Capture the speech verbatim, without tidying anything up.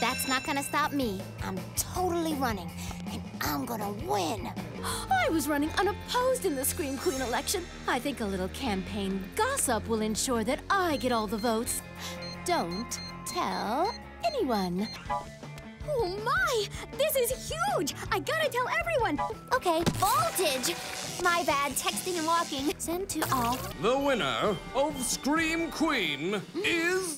that's not gonna stop me. I'm totally running, and I'm gonna win. I was running unopposed in the Scream Queen election. I think a little campaign gossip will ensure that I get all the votes. Don't tell anyone. Oh my! This is huge! I gotta tell everyone! Okay, voltage! My bad, texting and walking. Send to all. The winner of Scream Queen is...